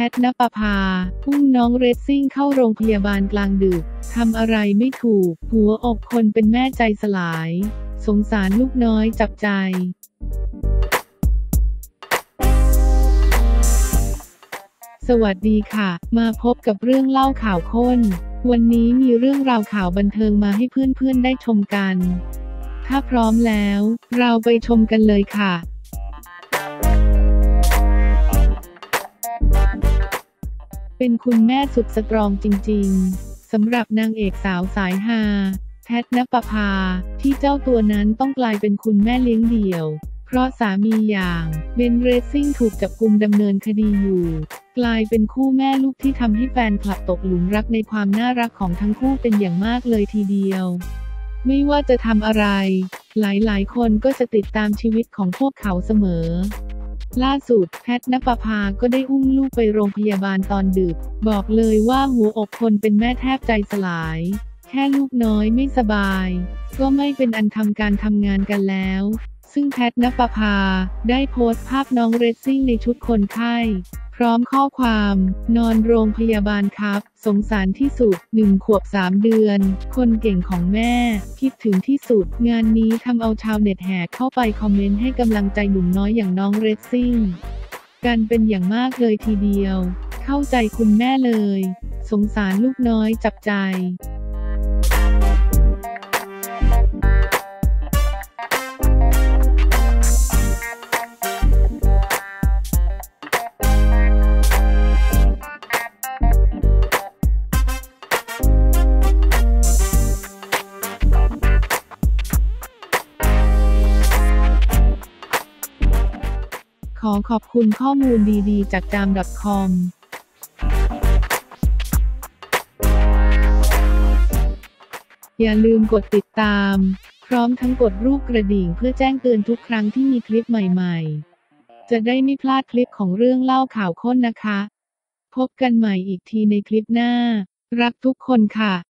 ทณปภาอุ้มน้องเรซซิ่งเข้าโรงพยาบาลกลางดึกทำอะไรไม่ถูกหัวอกคนเป็นแม่ใจสลายสงสารลูกน้อยจับใจสวัสดีค่ะมาพบกับเรื่องเล่าข่าวข้นวันนี้มีเรื่องราวข่าวบันเทิงมาให้เพื่อนๆได้ชมกันถ้าพร้อมแล้วเราไปชมกันเลยค่ะเป็นคุณแม่สุดสตรองจริงๆสำหรับนางเอกสาวสายฮาแพทณปภาที่เจ้าตัวนั้นต้องกลายเป็นคุณแม่เลี้ยงเดี่ยวเพราะสามีอย่างเบนซ์เรซซิ่งถูกจับกุมดำเนินคดีอยู่กลายเป็นคู่แม่ลูกที่ทำให้แฟนคลับตกหลุมรักในความน่ารักของทั้งคู่เป็นอย่างมากเลยทีเดียวไม่ว่าจะทำอะไรหลายๆคนก็จะติดตามชีวิตของพวกเขาเสมอล่าสุดแพทณปภาก็ได้อุ้มลูกไปโรงพยาบาลตอนดึกบอกเลยว่าหัวอกคนเป็นแม่แทบใจสลายแค่ลูกน้อยไม่สบายก็ไม่เป็นอันทำการทำงานกันแล้วซึ่งแพทณปภาได้โพสต์ภาพน้องเรซซิ่งในชุดคนไข้พร้อมข้อความนอนโรงพยาบาลครับสงสารที่สุด1 ขวบ 3 เดือนคนเก่งของแม่คิดถึงที่สุดงานนี้ทำเอาชาวเน็ตแห่เข้าไปคอมเมนต์ให้กำลังใจหนุ่มน้อยอย่างน้องเรซซิ่งกันเป็นอย่างมากเลยทีเดียวเข้าใจคุณแม่เลยสงสารลูกน้อยจับใจขอขอบคุณข้อมูลดีๆจากจาม .com อย่าลืมกดติดตามพร้อมทั้งกดรูปกระดิ่งเพื่อแจ้งเตือนทุกครั้งที่มีคลิปใหม่ๆจะได้ไม่พลาดคลิปของเรื่องเล่าข่าวข้นนะคะพบกันใหม่อีกทีในคลิปหน้ารักทุกคนค่ะ